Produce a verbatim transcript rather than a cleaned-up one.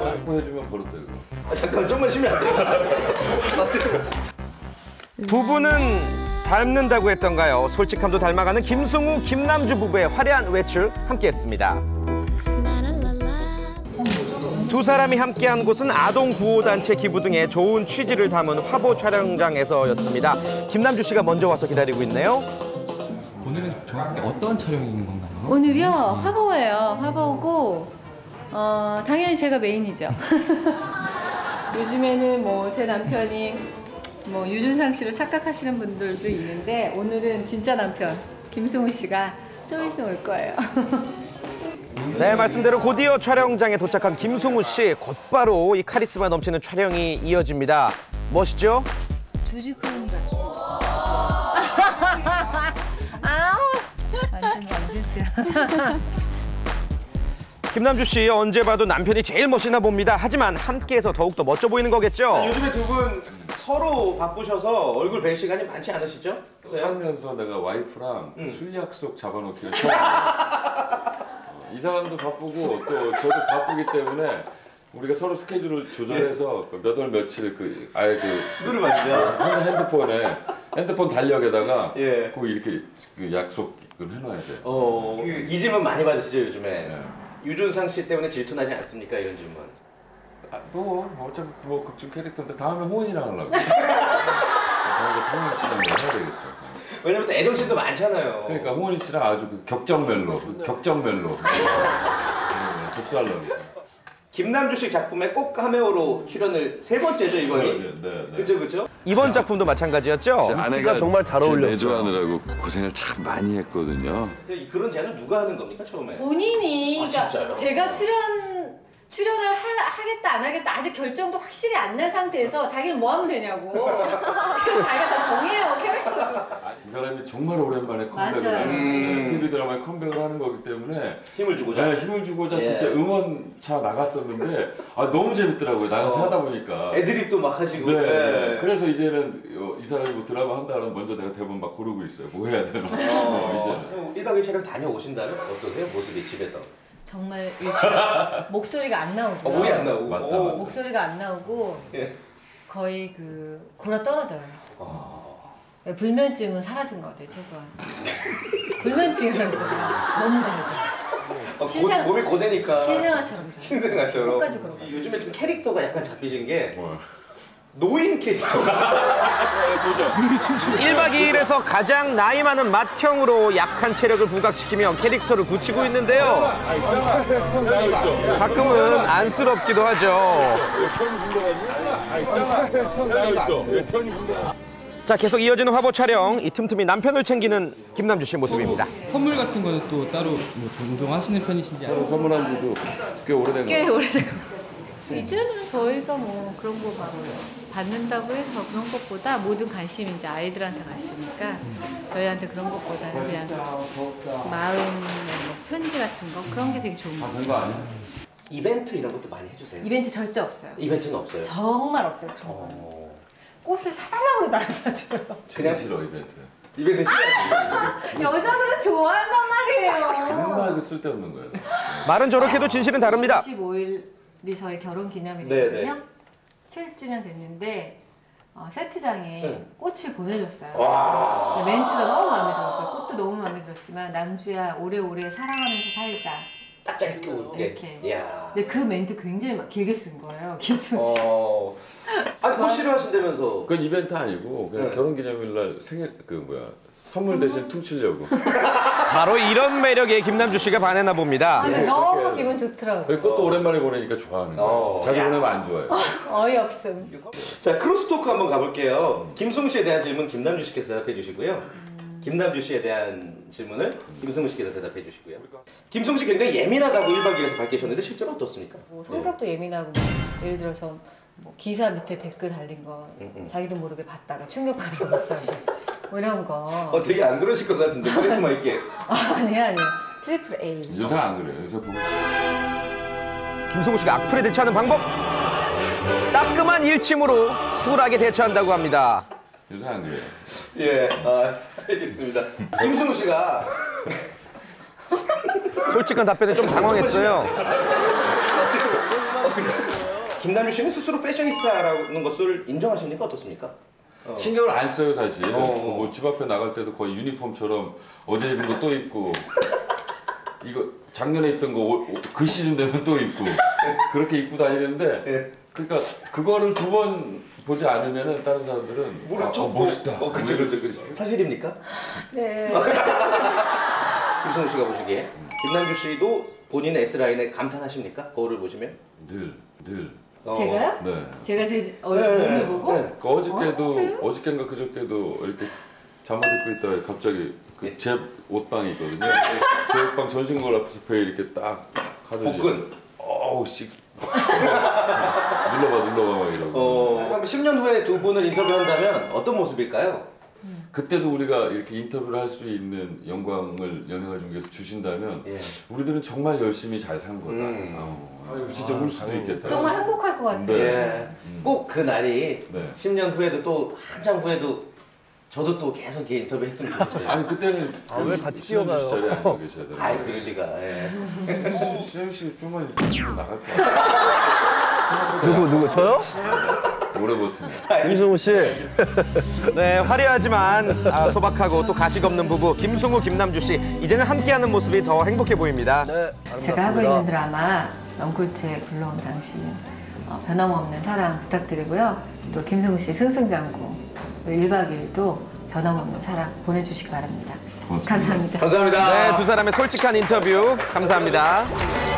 뽀뽀해주면 버릇돼 그거. 아, 잠깐 좀만 쉬면 안 돼요? 부부는 닮는다고 했던가요? 솔직함도 닮아가는 김승우, 김남주 부부의 화려한 외출 함께했습니다. 두 사람이 함께한 곳은 아동 구호단체 기부 등의 좋은 취지를 담은 화보 촬영장에서였습니다. 김남주 씨가 먼저 와서 기다리고 있네요. 오늘은 정확히 어떤 촬영이 있는 건가요? 오늘요? 화보예요. 화보고 어, 당연히 제가 메인이죠. 요즘에는 뭐 제 남편이 뭐 유준상 씨로 착각하시는 분들도 있는데 오늘은 진짜 남편 김승우 씨가 좀 있으면 올 거예요. 네, 말씀대로 곧이어 촬영장에 도착한 김승우 씨. 곧바로 이 카리스마 넘치는 촬영이 이어집니다. 멋있죠? 조직훈 같이. 아우! 완전 완전스야. 김남주 씨, 언제 봐도 남편이 제일 멋있나 봅니다. 하지만 함께해서 더욱더 멋져 보이는 거겠죠? 요즘에 두 분 서로 바쁘셔서 얼굴 뵐 시간이 많지 않으시죠? 살면서 내가 와이프랑 응. 술 약속 잡아놓기를 처음 어, 이 사람도 바쁘고 또 저도 바쁘기 때문에 우리가 서로 스케줄을 조절해서 그 몇 월 며칠 그 아예 그 술을 마시죠? 핸드폰에 핸드폰 달력에다가 예. 꼭 이렇게 그 약속을 해놔야 돼. 어, 이 질문 많이 받으시죠 요즘에? 네. 유준상 씨 때문에 질투나지 않습니까? 이런 질문. 아, 뭐 어차피 뭐 극중 캐릭터인데 다음에 호은이랑 하려고. 다음에 호은 씨랑 해야 되겠어요. 왜냐면 또 애정씬도 많잖아요. 그러니까 홍원희 씨랑 아주 그 격정멜로, 그 격정멜로. 독살로. 김남주 씨 작품에 꼭 카메오로 출연을 세 번째죠 이번이? 네, 네, 네. 그죠 그죠? 이번 작품도 마찬가지였죠? 아내가 정말 잘 어울렸어요. 내조하느라고 고생을 참 많이 했거든요. 그래서 그런 제안을 누가 하는 겁니까 처음에? 본인이 아, 진짜요? 제가 출연 출연을 하, 하겠다 안 하겠다 아직 결정도 확실히 안 난 상태에서 자기는 뭐 하면 되냐고. 그래서 자기가 다 정해요 캐릭터도. 이 사람이 정말 오랜만에 컴백을 맞아요. 하는 음. 티비 드라마에 컴백을 하는 거기 때문에 힘을 주고자. 네, 힘을 주고자 예. 진짜 응원차 나갔었는데 아, 너무 재밌더라고요. 나가서 어. 하다 보니까. 애드립도 막 하시고. 네, 네. 그래서 이제는 이 사람이 뭐 드라마 한다 그러면 먼저 내가 대본 막 고르고 있어요. 뭐 해야 되나. 어, 이제는. 일 박 이 일 촬영 다녀오신다면 어떠세요? 모습이 집에서? 정말 일단 목소리가 안 나오고요. 어, 목이 안 나오고. 맞다, 어. 맞다. 목소리가 안 나오고 예. 거의 그 골아 떨어져요. 어. 불면증은 사라진 것 같아요 최소한. 불면증이라고 했잖아요. 너무 잘 자. 어, 신생- 고, 몸이 고되니까. 신생아처럼 자. 신생아처럼. 끝까지 그러고. 요즘에 좀 캐릭터가 약간 잡히신 게 뭐. 노인 캐릭터. 일 박 이 일에서 가장 나이 많은 맏형으로 약한 체력을 부각시키며 캐릭터를 굳히고 있는데요. 가끔은 안쓰럽기도 하죠. 자, 계속 이어지는 화보 촬영. 이 틈틈이 남편을 챙기는 김남주 씨의 모습입니다. 선물 같은 거는 또 따로 뭐 종종 하시는 편이신지 서로 알아요? 선물한 지도 꽤 오래된 꽤 거. 오래된 것 같아요. 이제는 저희가 뭐 그런 거 막 받는다고 해서 그런 것보다 모든 관심이 이제 아이들한테 갔으니까 저희한테 그런 것보다는 그냥 마음의 뭐 편지 같은 거 그런 게 되게 좋은 것 같아요. 된거 아니야? 이벤트 이런 것도 많이 해주세요. 이벤트 절대 없어요. 이벤트는 없어요. 정말 없어요. 그런 거. 어. 꽃을 사달라고 그러다 안 사줘요. 그냥 싫어 이벤트. 이벤트 싫어요. 여자들은 좋아한단 말이에요. 정말 그 쓸데없는 거예요. 말은 저렇게도 진실은 다릅니다. 십오 일이 저희 결혼 네, 기념일이거든요. 네. 칠 주년 됐는데 어, 세트장에 네. 꽃을 보내줬어요. 와. 멘트가 너무 마음에 들었어요. 꽃도 너무 마음에 들었지만 남주야 오래오래 사랑하면서 살자. 딱 짧게 웃게. 이렇게. 이야. 근데 그 멘트 굉장히 막 길게 쓴 거예요. 김승우 씨. 어. 아니 꽃 싫어하신다면서. 그건 이벤트 아니고 그냥 네. 결혼기념일날 생일 그 뭐야 선물 대신 퉁치려고. 바로 이런 매력에 김남주 씨가 반했나 봅니다. 아, 근데 예, 너무 그렇게 기분 좋더라고요. 그 꽃도 오랜만에 보내니까 좋아하는 거예요. 어. 자주 야. 보내면 안 좋아해요. 어이없음. 자 크로스 토크 한번 가볼게요. 김승우 씨에 대한 질문 김남주 씨께서 대답해 주시고요. 음. 김남주 씨에 대한 질문을 김승우 씨께서 대답해 주시고요. 김승우 씨 굉장히 예민하다고 일 박 이 일에서 밝히셨는데 실제로 어떻습니까? 뭐 성격도 예민하고 뭐 예를 들어서 뭐 기사 밑에 댓글 달린 거 음, 음. 자기도 모르게 봤다가 충격받아서 봤잖아요. 뭐 이런 거. 어 되게 안 그러실 것 같은데 카리스마 있게. 아, 아니야 아니야. 트리플 A. 요새 안 그래요. 요새 보고 김승우 씨가 악플에 대처하는 방법. 따끔한 일침으로 쿨하게 대처한다고 합니다. 요새 안 그래요. 예, 아, 알겠습니다. 김승우 씨가 솔직한 답변에 좀 당황했어요. 김남주 씨는 스스로 패셔니스타라는 것을 인정하십니까? 어떻습니까? 어. 신경을 안 써요 사실. 어, 어. 뭐 집 앞에 나갈 때도 거의 유니폼처럼 어제 입은 거 또 입고 이거 작년에 입던 거 그 시즌 되면 또 입고 그렇게 입고 다니는데 예. 그러니까 그거를 두 번 보지 않으면은 다른 사람들은 뭐라 아, 저 어, 멋있다. 어, 그렇죠, 그렇죠, 그렇죠. 사실입니까? 네. 김성우 씨가 보시기에 김남주 씨도 본인의 S 라인에 감탄하십니까? 거울을 보시면? 늘 늘. 어. 제가요? 네. 제가 제 어, 네, 몸을 네, 보고? 네. 그 어저께도 그래요? 어저께인가 그저께도 이렇게 잠옷 입고 있다가 갑자기 네. 그 제 옷방이 있거든요. 제 옷방 전신걸 앞에서 배에 이렇게 딱 하더니 복근. 어우 씨 눌러봐 눌러봐 막 이러고. 어, 그럼 십 년 후에 두 분을 인터뷰한다면 어떤 모습일까요? 그때도 우리가 이렇게 인터뷰를 할 수 있는 영광을 연예가중에서 주신다면 예. 우리들은 정말 열심히 잘 산 거다. 음. 어, 아유, 진짜 울 수도 있겠다. 정말 행복할 것 같아요. 네. 예. 꼭 그 날이 네. 십 년 후에도 또 한참 후에도 저도 또 계속 이렇게 인터뷰 했으면 좋겠어요. 아니 그때는 아, 왜 같이 수영 씨 뛰어가요? 자리에 앉아 계셔야 되는 아이 그럴 리가. 예. 수영 씨 좀만 있으면 나갈 것 같아. 누구 누구 저요? 오래 버티면. 김승우 씨. 네, 화려하지만 아, 소박하고 또 가식 없는 부부 김승우, 김남주 씨. 이제는 함께하는 모습이 더 행복해 보입니다. 네, 제가 하고 있는 드라마 넝쿨째 굴러온 당신 어, 변함없는 사랑 부탁드리고요. 또 김승우 씨 승승장구 일 박 이 일도 변함없는 사랑 보내주시기 바랍니다. 고맙습니다. 감사합니다. 감사합니다. 네, 두 사람의 솔직한 인터뷰 감사합니다.